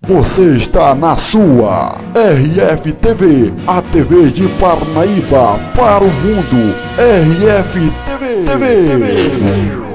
Você está na sua RF TV, a TV de Parnaíba para o mundo. RF TV.